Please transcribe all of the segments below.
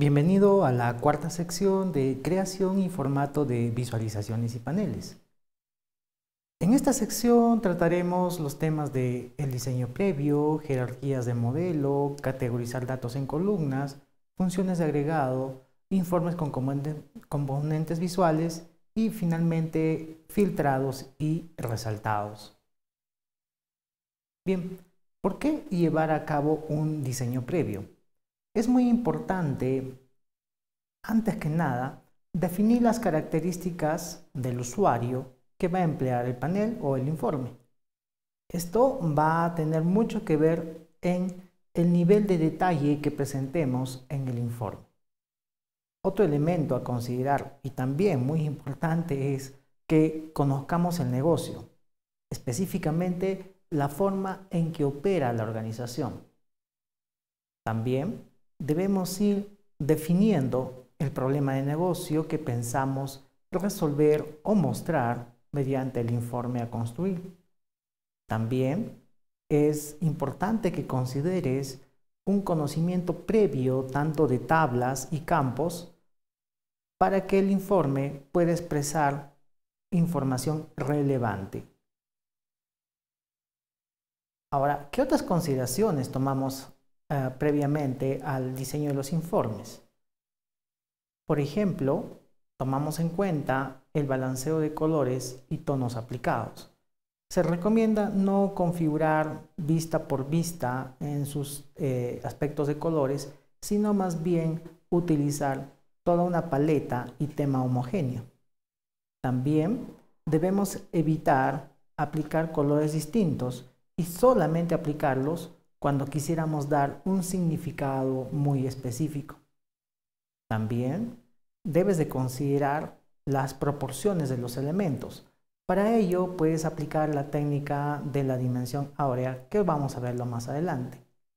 Bienvenido a la cuarta sección de creación y formato de visualizaciones y paneles. En esta sección trataremos los temas de el diseño previo, jerarquías de modelo, categorizar datos en columnas, funciones de agregado, informes con componentes visuales y finalmente filtrados y resaltados. Bien, ¿por qué llevar a cabo un diseño previo? Es muy importante, antes que nada, definir las características del usuario que va a emplear el panel o el informe. Esto va a tener mucho que ver en el nivel de detalle que presentemos en el informe. Otro elemento a considerar y también muy importante es que conozcamos el negocio, específicamente la forma en que opera la organización. También debemos ir definiendo el problema de negocio que pensamos resolver o mostrar mediante el informe a construir. También es importante que consideres un conocimiento previo tanto de tablas y campos para que el informe pueda expresar información relevante. Ahora, ¿qué otras consideraciones tomamos previamente al diseño de los informes? Por ejemplo, tomamos en cuenta el balanceo de colores y tonos aplicados. Se recomienda no configurar vista por vista en sus aspectos de colores, sino más bien utilizar toda una paleta y tema homogéneo. También debemos evitar aplicar colores distintos y solamente aplicarlos cuando quisiéramos dar un significado muy específico. También debes de considerar las proporciones de los elementos. Para ello puedes aplicar la técnica de la dimensión áurea, que vamos a verlo más adelante.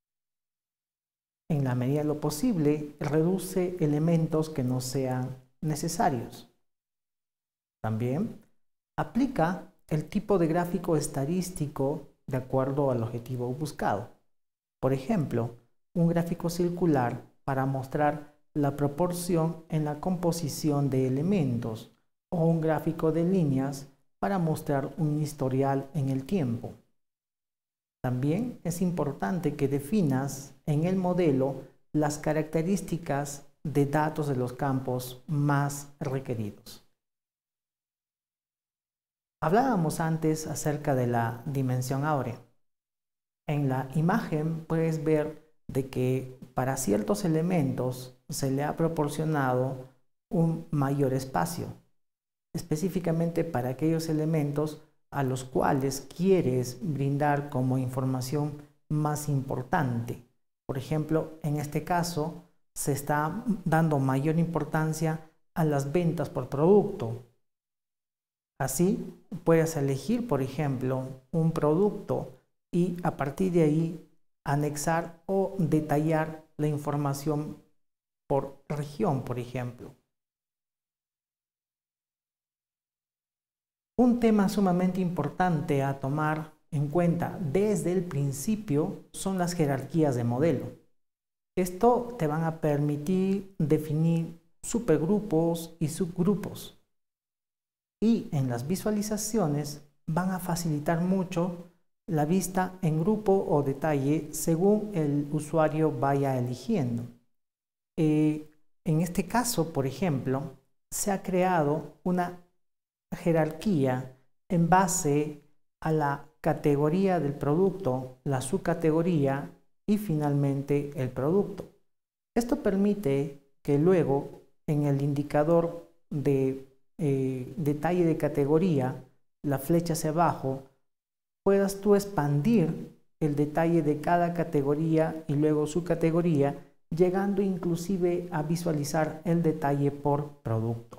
En la medida de lo posible, reduce elementos que no sean necesarios. También aplica el tipo de gráfico estadístico de acuerdo al objetivo buscado. Por ejemplo, un gráfico circular para mostrar la proporción en la composición de elementos o un gráfico de líneas para mostrar un historial en el tiempo. También es importante que definas en el modelo las características de datos de los campos más requeridos. Hablábamos antes acerca de la dimensión áurea. En la imagen puedes ver de que para ciertos elementos se le ha proporcionado un mayor espacio, específicamente para aquellos elementos a los cuales quieres brindar como información más importante. Por ejemplo, en este caso se está dando mayor importancia a las ventas por producto. Así puedes elegir, por ejemplo, un producto y a partir de ahí anexar o detallar la información por región, por ejemplo. Un tema sumamente importante a tomar en cuenta desde el principio son las jerarquías de modelo. Esto te van a permitir definir supergrupos y subgrupos. Y en las visualizaciones van a facilitar mucho la vista en grupo o detalle según el usuario vaya eligiendo. En este caso, por ejemplo, se ha creado una jerarquía en base a la categoría del producto, la subcategoría y finalmente el producto. Esto permite que luego en el indicador de detalle de categoría, la flecha hacia abajo, puedas tú expandir el detalle de cada categoría y luego su categoría, llegando inclusive a visualizar el detalle por producto.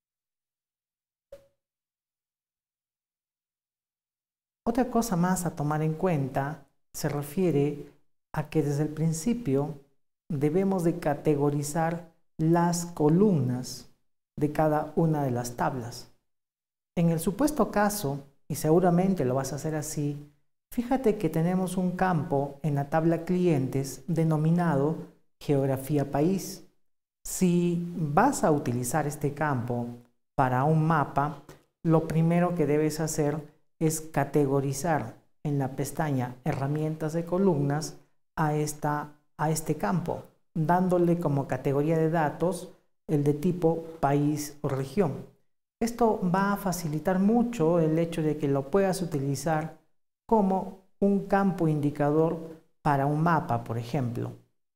Otra cosa más a tomar en cuenta se refiere a que desde el principio debemos de categorizar las columnas de cada una de las tablas. En el supuesto caso, y seguramente lo vas a hacer así, fíjate que tenemos un campo en la tabla clientes denominado geografía país. Si vas a utilizar este campo para un mapa, lo primero que debes hacer es categorizar en la pestaña Herramientas de columnas a este campo, dándole como categoría de datos el de tipo país o región. Esto va a facilitar mucho el hecho de que lo puedas utilizar como un campo indicador para un mapa, por ejemplo.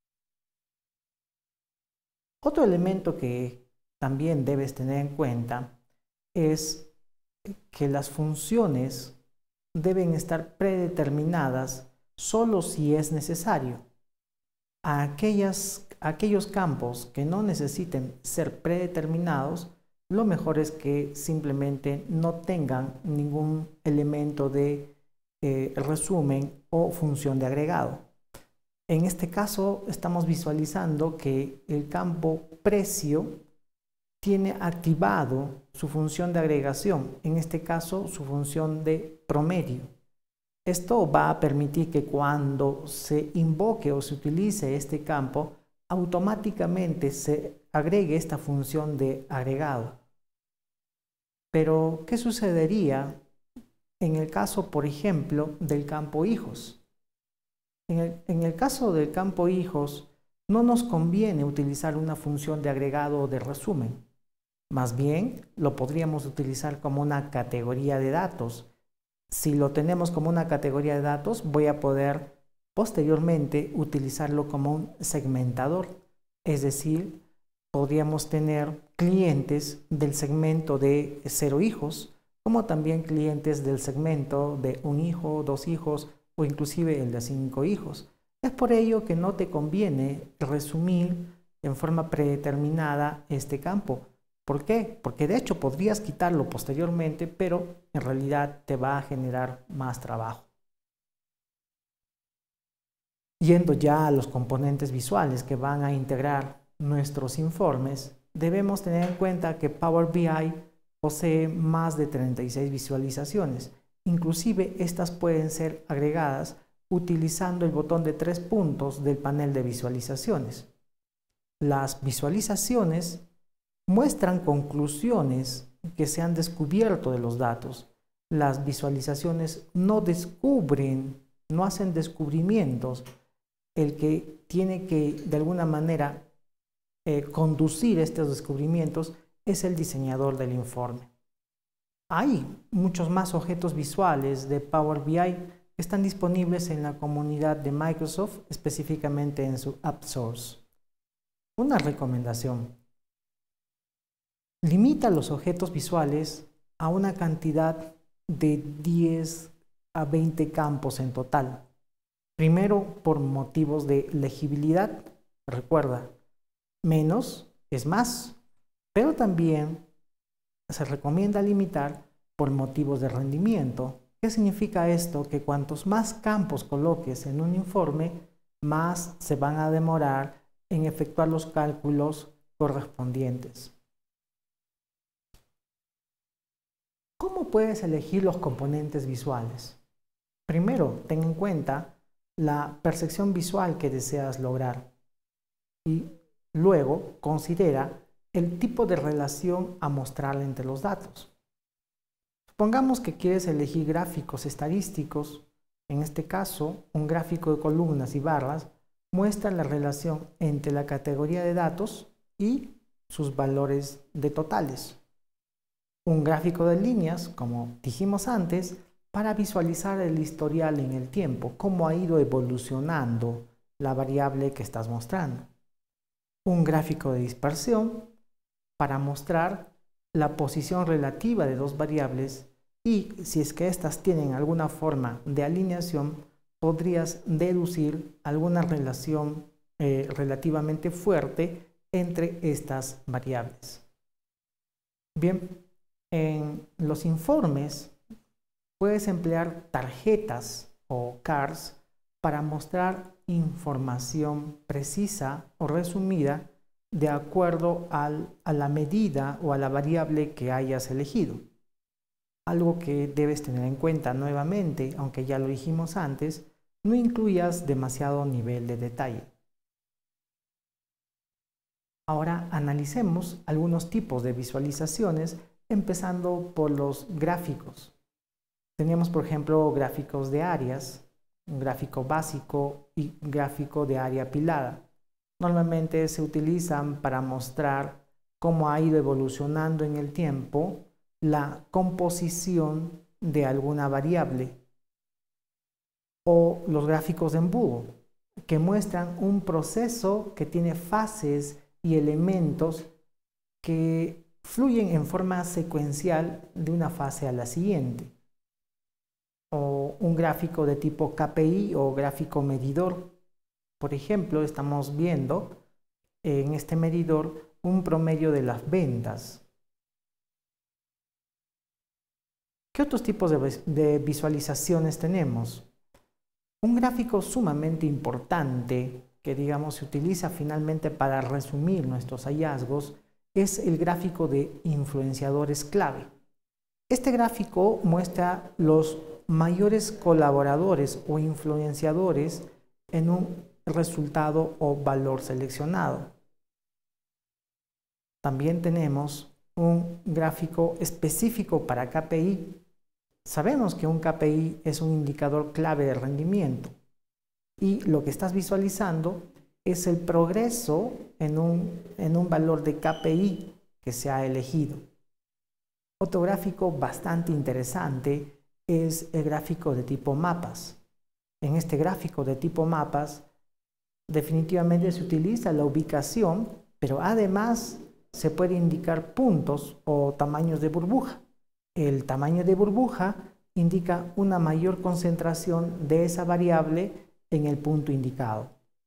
Otro elemento que también debes tener en cuenta es que las funciones deben estar predeterminadas solo si es necesario. Aquellos campos que no necesiten ser predeterminados, lo mejor es que simplemente no tengan ningún elemento de resumen o función de agregado. En este caso estamos visualizando que el campo precio tiene activado su función de agregación, en este caso su función de promedio. Esto va a permitir que cuando se invoque o se utilice este campo, automáticamente se agregue esta función de agregado. Pero, ¿qué sucedería en el caso, por ejemplo, del campo hijos? En el caso del campo hijos, no nos conviene utilizar una función de agregado o de resumen. Más bien, lo podríamos utilizar como una categoría de datos. Si lo tenemos como una categoría de datos, voy a poder posteriormente utilizarlo como un segmentador. Es decir, podríamos tener clientes del segmento de 0 hijos, como también clientes del segmento de 1 hijo, 2 hijos o inclusive el de 5 hijos. Es por ello que no te conviene resumir en forma predeterminada este campo. ¿Por qué? Porque de hecho podrías quitarlo posteriormente, pero en realidad te va a generar más trabajo. Yendo ya a los componentes visuales que van a integrar nuestros informes, debemos tener en cuenta que Power BI posee más de 36 visualizaciones. Inclusive estas pueden ser agregadas utilizando el botón de 3 puntos del panel de visualizaciones. Las visualizaciones muestran conclusiones que se han descubierto de los datos. Las visualizaciones no hacen descubrimientos. El que tiene que de alguna manera conducir estos descubrimientos es el diseñador del informe. Hay muchos más objetos visuales de Power BI que están disponibles en la comunidad de Microsoft, específicamente en su App Source. Una recomendación: limita los objetos visuales a una cantidad de 10 a 20 campos en total. Primero, por motivos de legibilidad. Recuerda, menos es más, pero también se recomienda limitar por motivos de rendimiento. ¿Qué significa esto? Que cuantos más campos coloques en un informe, más se van a demorar en efectuar los cálculos correspondientes. ¿Cómo puedes elegir los componentes visuales? Primero, ten en cuenta la percepción visual que deseas lograr y luego considera el tipo de relación a mostrar entre los datos. Supongamos que quieres elegir gráficos estadísticos. En este caso, un gráfico de columnas y barras muestra la relación entre la categoría de datos y sus valores de totales. Un gráfico de líneas, como dijimos antes, para visualizar el historial en el tiempo, cómo ha ido evolucionando la variable que estás mostrando. Un gráfico de dispersión para mostrar la posición relativa de dos variables y si es que éstas tienen alguna forma de alineación, podrías deducir alguna relación relativamente fuerte entre estas variables. Bien, en los informes puedes emplear tarjetas o cards para mostrar información precisa o resumida de acuerdo a la medida o a la variable que hayas elegido. Algo que debes tener en cuenta nuevamente, aunque ya lo dijimos antes, no incluyas demasiado nivel de detalle. Ahora analicemos algunos tipos de visualizaciones, empezando por los gráficos. Tenemos, por ejemplo, gráficos de áreas, un gráfico básico y gráfico de área apilada. Normalmente se utilizan para mostrar cómo ha ido evolucionando en el tiempo la composición de alguna variable. O los gráficos de embudo, que muestran un proceso que tiene fases y elementos que fluyen en forma secuencial de una fase a la siguiente. O un gráfico de tipo KPI o gráfico medidor. Por ejemplo, estamos viendo en este medidor un promedio de las ventas. ¿Qué otros tipos de visualizaciones tenemos? Un gráfico sumamente importante que, digamos, se utiliza finalmente para resumir nuestros hallazgos es el gráfico de influenciadores clave. Este gráfico muestra los mayores colaboradores o influenciadores en un resultado o valor seleccionado. También tenemos un gráfico específico para KPI. Sabemos que un KPI es un indicador clave de rendimiento y lo que estás visualizando es el progreso en un valor de KPI que se ha elegido. Otro gráfico bastante interesante es el gráfico de tipo mapas. En este gráfico de tipo mapas definitivamente se utiliza la ubicación, pero además se puede indicar puntos o tamaños de burbuja. El tamaño de burbuja indica una mayor concentración de esa variable en el punto indicado.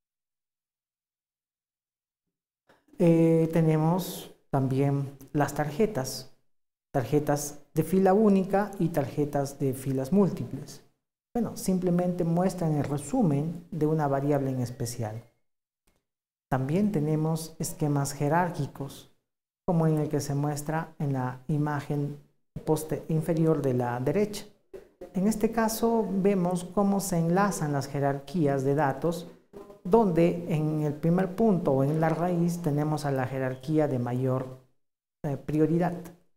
Tenemos también las tarjetas de fila única y tarjetas de filas múltiples. Bueno, simplemente muestran el resumen de una variable en especial. También tenemos esquemas jerárquicos, como en el que se muestra en la imagen inferior de la derecha. En este caso vemos cómo se enlazan las jerarquías de datos, donde en el primer punto o en la raíz tenemos a la jerarquía de mayor prioridad.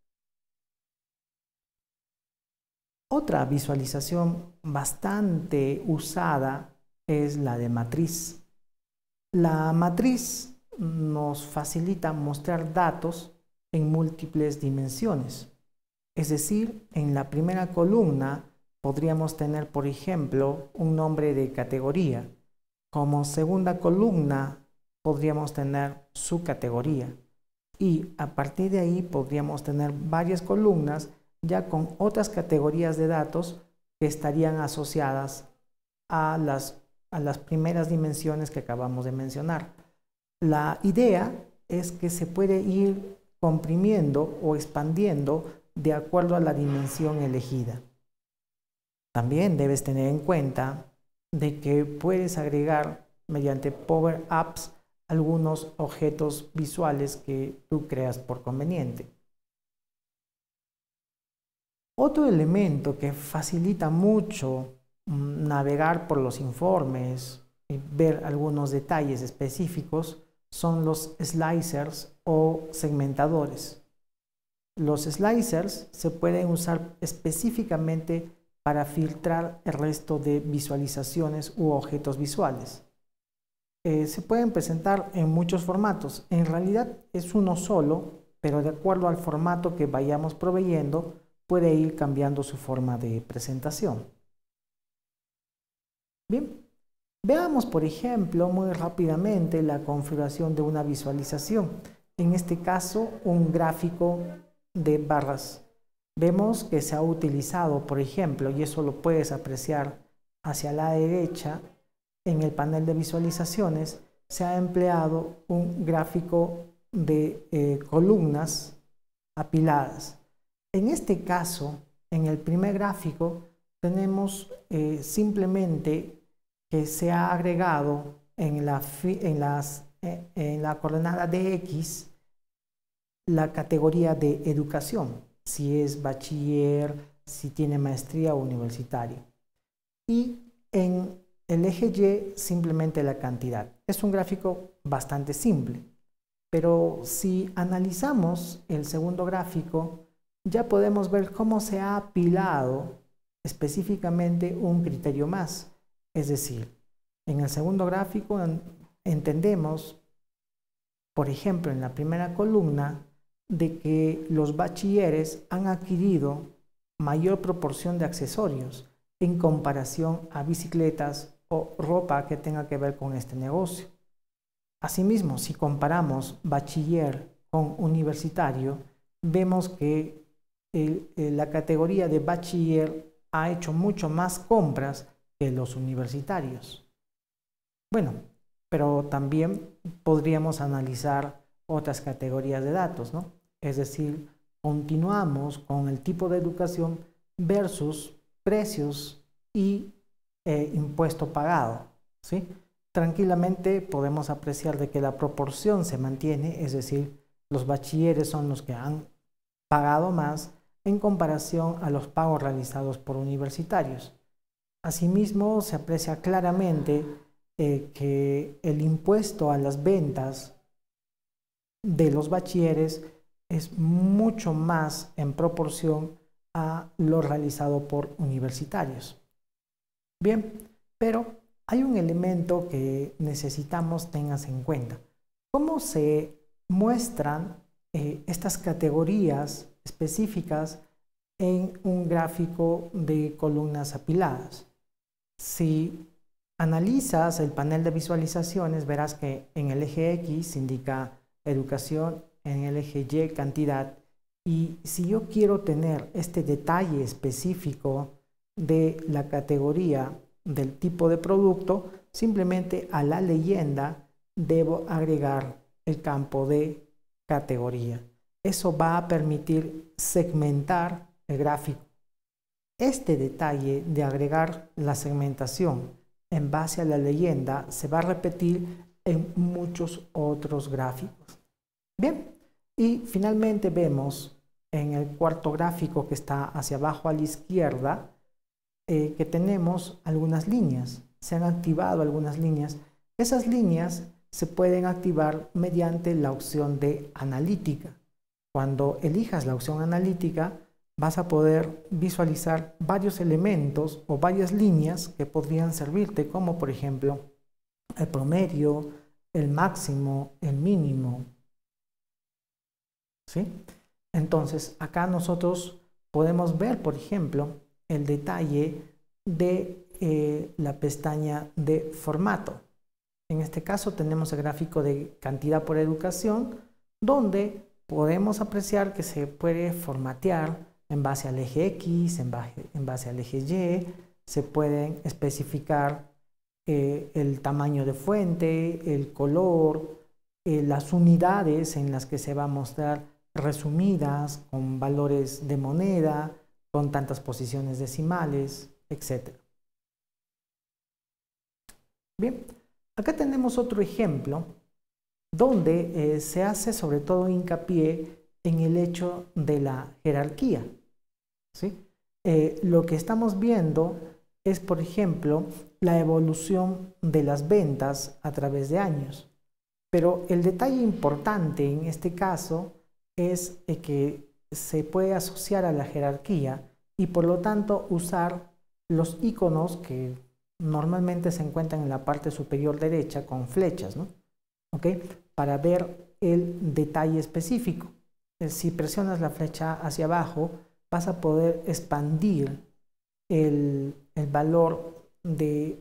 Otra visualización bastante usada es la de matriz. La matriz nos facilita mostrar datos en múltiples dimensiones. Es decir, en la primera columna podríamos tener, por ejemplo, un nombre de categoría. Como segunda columna podríamos tener su categoría. Y a partir de ahí podríamos tener varias columnas ya con otras categorías de datos que estarían asociadas a las primeras dimensiones que acabamos de mencionar. La idea es que se puede ir comprimiendo o expandiendo de acuerdo a la dimensión elegida. También debes tener en cuenta de que puedes agregar mediante Power Apps algunos objetos visuales que tú creas por conveniente. Otro elemento que facilita mucho navegar por los informes y ver algunos detalles específicos son los slicers o segmentadores. Los slicers se pueden usar específicamente para filtrar el resto de visualizaciones u objetos visuales. Se pueden presentar en muchos formatos. En realidad es uno solo, pero de acuerdo al formato que vayamos proveyendo, puede ir cambiando su forma de presentación. Bien, veamos por ejemplo muy rápidamente la configuración de una visualización. En este caso, un gráfico de barras. Vemos que se ha utilizado, por ejemplo, y eso lo puedes apreciar hacia la derecha, en el panel de visualizaciones, se ha empleado un gráfico de columnas apiladas. En este caso, en el primer gráfico, tenemos simplemente que se ha agregado en la coordenada de X la categoría de educación, si es bachiller, si tiene maestría o universitario. Y en el eje Y simplemente la cantidad. Es un gráfico bastante simple. Pero si analizamos el segundo gráfico, ya podemos ver cómo se ha apilado específicamente un criterio más. Es decir, en el segundo gráfico entendemos, por ejemplo, en la primera columna, de que los bachilleres han adquirido mayor proporción de accesorios en comparación a bicicletas o ropa que tenga que ver con este negocio. Asimismo, si comparamos bachiller con universitario, vemos que la categoría de bachiller ha hecho mucho más compras que los universitarios. Bueno, pero también podríamos analizar otras categorías de datos, ¿no? Es decir, continuamos con el tipo de educación versus precios y impuesto pagado, ¿sí? Tranquilamente podemos apreciar de que la proporción se mantiene, es decir, los bachilleres son los que han pagado más en comparación a los pagos realizados por universitarios. Asimismo, se aprecia claramente que el impuesto a las ventas de los bachilleres es mucho más en proporción a lo realizado por universitarios. Bien, pero hay un elemento que necesitamos tengas en cuenta. ¿Cómo se muestran estas categorías específicas en un gráfico de columnas apiladas? Si analizas el panel de visualizaciones, verás que en el eje X indica educación, en el eje Y cantidad, y si yo quiero tener este detalle específico de la categoría del tipo de producto, simplemente a la leyenda debo agregar el campo de categoría. Eso va a permitir segmentar el gráfico. Este detalle de agregar la segmentación en base a la leyenda se va a repetir en muchos otros gráficos. Bien, y finalmente vemos en el cuarto gráfico que está hacia abajo a la izquierda que tenemos algunas líneas. Se han activado algunas líneas. Esas líneas se pueden activar mediante la opción de analítica. Cuando elijas la opción analítica, vas a poder visualizar varios elementos o varias líneas que podrían servirte, como por ejemplo el promedio, el máximo, el mínimo. ¿Sí? Entonces, acá nosotros podemos ver, por ejemplo, el detalle de la pestaña de formato. En este caso tenemos el gráfico de cantidad por educación, donde podemos apreciar que se puede formatear en base al eje X, en base al eje Y, se pueden especificar el tamaño de fuente, el color, las unidades en las que se va a mostrar resumidas con valores de moneda, con tantas posiciones decimales, etc. Bien, acá tenemos otro ejemplo donde se hace sobre todo hincapié en el hecho de la jerarquía. ¿Sí? Lo que estamos viendo es, por ejemplo, la evolución de las ventas a través de años. Pero el detalle importante en este caso es que se puede asociar a la jerarquía y por lo tanto usar los iconos que normalmente se encuentran en la parte superior derecha con flechas, ¿no? ¿Ok? Para ver el detalle específico. Si presionas la flecha hacia abajo, vas a poder expandir el valor del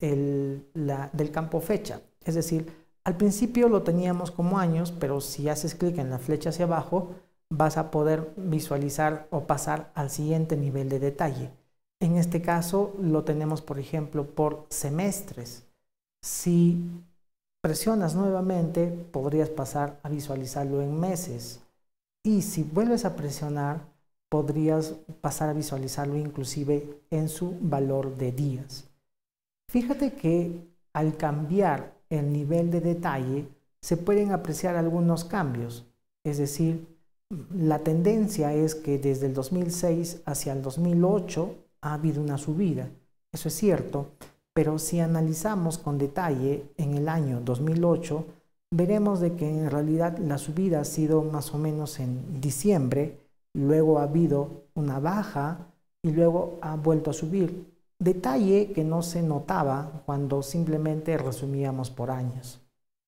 campo fecha. Es decir, al principio lo teníamos como años, pero si haces clic en la flecha hacia abajo, vas a poder visualizar o pasar al siguiente nivel de detalle. En este caso lo tenemos, por ejemplo, por semestres. Si presionas nuevamente, podrías pasar a visualizarlo en meses. Y si vuelves a presionar, podrías pasar a visualizarlo inclusive en su valor de días. Fíjate que al cambiar el nivel de detalle, se pueden apreciar algunos cambios. Es decir, la tendencia es que desde el 2006 hacia el 2008 ha habido una subida. Eso es cierto, pero si analizamos con detalle en el año 2008, veremos de que en realidad la subida ha sido más o menos en diciembre, luego ha habido una baja y luego ha vuelto a subir. Detalle que no se notaba cuando simplemente resumíamos por años.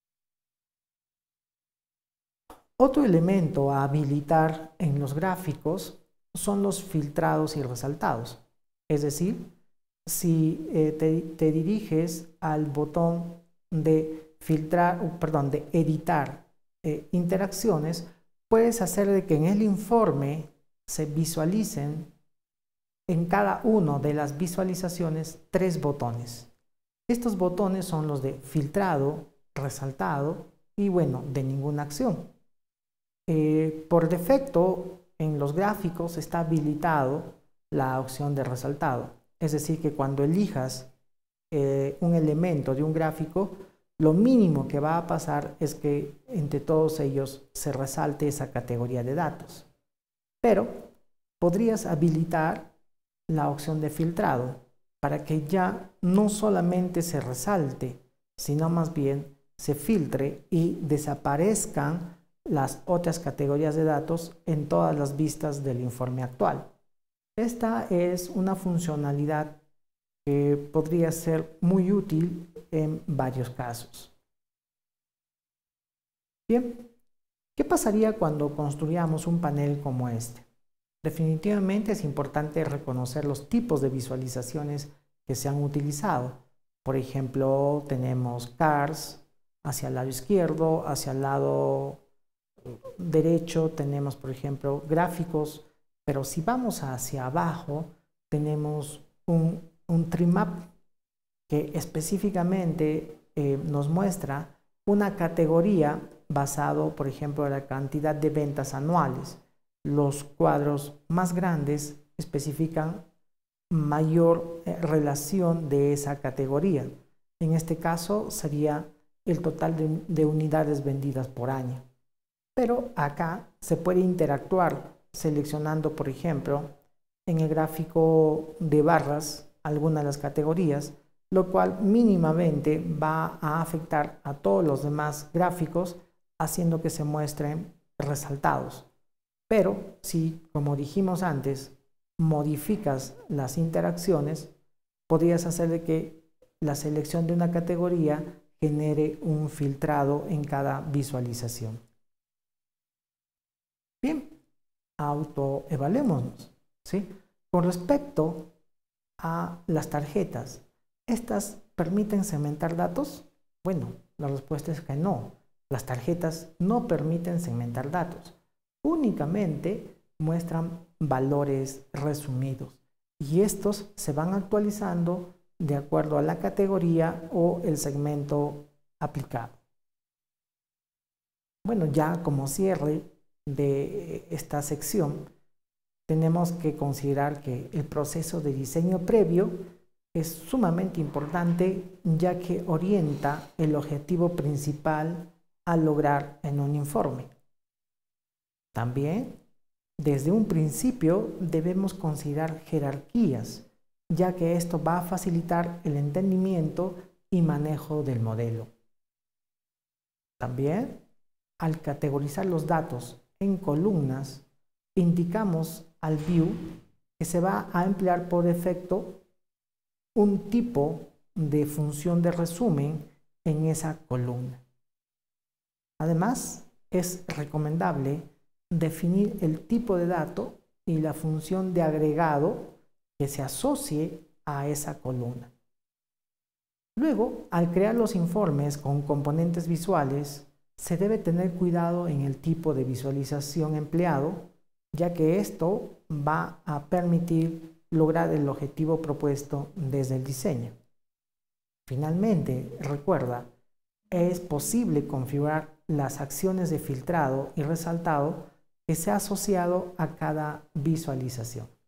Otro elemento a habilitar en los gráficos son los filtrados y resaltados. Es decir, si te diriges al botón de de editar interacciones, puedes hacer de que en el informe se visualicen en cada una de las visualizaciones 3 botones. Estos botones son los de filtrado, resaltado y bueno, de ninguna acción. Por defecto, en los gráficos está habilitado la opción de resaltado. Es decir, que cuando elijas un elemento de un gráfico, lo mínimo que va a pasar es que entre todos ellos se resalte esa categoría de datos. Pero podrías habilitar la opción de filtrado para que ya no solamente se resalte, sino más bien se filtre y desaparezcan las otras categorías de datos en todas las vistas del informe actual. Esta es una funcionalidad que podría ser muy útil en varios casos. Bien, ¿qué pasaría cuando construyamos un panel como este? Definitivamente es importante reconocer los tipos de visualizaciones que se han utilizado. Por ejemplo, tenemos cars hacia el lado izquierdo, hacia el lado derecho tenemos, por ejemplo, gráficos, pero si vamos hacia abajo, tenemos un trimap que específicamente nos muestra una categoría basado, por ejemplo, en la cantidad de ventas anuales. Los cuadros más grandes especifican mayor relación de esa categoría. En este caso sería el total de unidades vendidas por año. Pero acá se puede interactuar seleccionando, por ejemplo, en el gráfico de barras algunas de las categorías, lo cual mínimamente va a afectar a todos los demás gráficos, haciendo que se muestren resaltados. Pero si, como dijimos antes, modificas las interacciones, podrías hacer de que la selección de una categoría genere un filtrado en cada visualización. Bien, autoevaluémonos, ¿sí? Con respecto a las tarjetas, ¿estas permiten segmentar datos? Bueno, la respuesta es que no. Las tarjetas no permiten segmentar datos. Únicamente muestran valores resumidos y estos se van actualizando de acuerdo a la categoría o el segmento aplicado. Bueno, ya como cierre de esta sección, tenemos que considerar que el proceso de diseño previo es sumamente importante, ya que orienta el objetivo principal a lograr en un informe. También, desde un principio, debemos considerar jerarquías, ya que esto va a facilitar el entendimiento y manejo del modelo. También, al categorizar los datos en columnas, indicamos al view que se va a emplear por defecto un tipo de función de resumen en esa columna. Además, es recomendable definir el tipo de dato y la función de agregado que se asocie a esa columna. Luego, al crear los informes con componentes visuales, se debe tener cuidado en el tipo de visualización empleado, ya que esto va a permitir lograr el objetivo propuesto desde el diseño. Finalmente, recuerda, es posible configurar las acciones de filtrado y resaltado que se ha asociado a cada visualización.